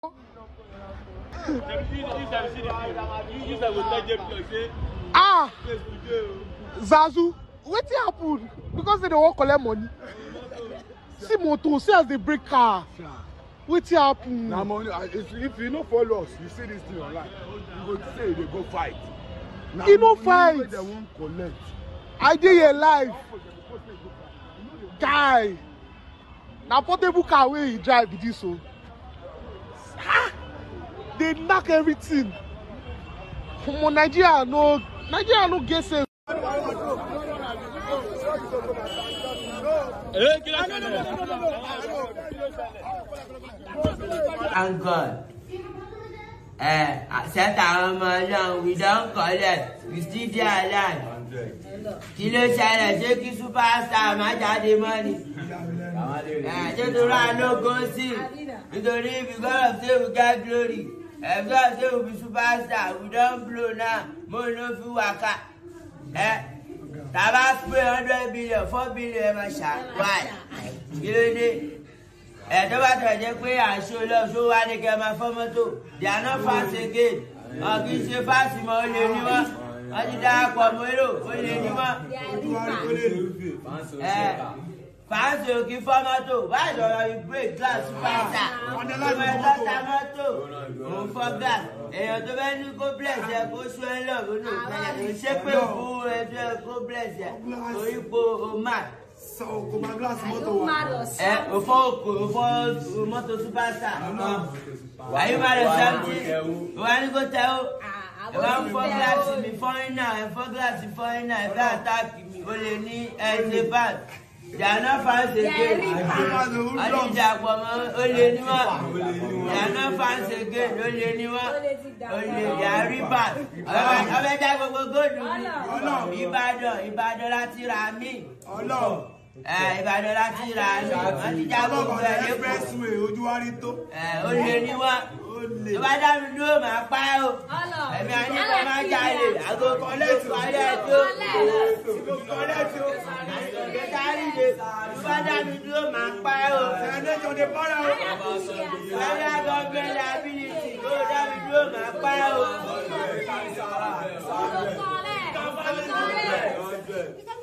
Ah, Zazu, what happened? Because they don't want to collect money. See motor, see as they break car. What happened? Now money. If you don't follow us, you see this thing online. You go say they go fight. Now you no fight. They won't collect. I did your life, guy. Now portable car where he drive with this so. They knock everything. From Nigeria no get sense. Thank God. Set our money, we don't collect. We still there alive. Kilo share, take you superstar, my daddy money. Just to run no go see. We don't live because say we get glory. If God say we be superstar, we don't blow now. More no fi waka. Tabas pay 100 billion, 4 billion, my shot. Why? Kilo day. Don't matter, they pay and show love, show why they get my photo. They are not fast again. I'll give you fast, my only anyone. I did that for Molo, only anyone. Fancy, you give photo. Why don't you break glass? On the last tomato. For glass. And the man you go bless you, go show love. You shepherd who go bless you. So you go mad. So, come on, glass motor. Before motor superstar. Why you mad at something? Why you go tell? One for glass in foreigner, and for glass in foreigner, if that attack me, only need a bad. They are not fancy again. I need that woman, only anyone. They are not fancy again, only anyone. Only they are rebad. I bet that will go to Ibadan, láti ra mí. Ìbàdàn láti ra mí. Wọ́n ti jábọ̀ gbogbo ẹ̀ lẹ́kọ̀ọ́. Ó lè ní wọ́n. Tó bá dá mi dúró máa pa ẹ́ o. Ẹ̀mí àníkàn máa jalè. Àgọ́ kọ́lẹ́tì tó. Kọ́lẹ́tì ó. Àgbẹ̀kárí lè. Tó bá dá mi dúró máa pa ẹ́ o. Ẹ̀ẹ́dẹ́jọ́ de bọ́lá o. Federal government liability. Tó dá mi dúró máa pa ẹ́ o.